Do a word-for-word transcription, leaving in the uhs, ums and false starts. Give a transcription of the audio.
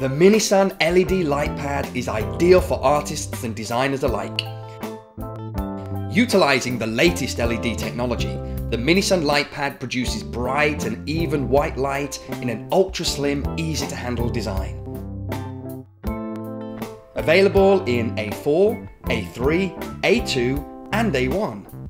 The MiniSun L E D Light Pad is ideal for artists and designers alike. Utilising the latest L E D technology, the MiniSun Light Pad produces bright and even white light in an ultra-slim, easy-to-handle design. Available in A four, A three, A two and A one.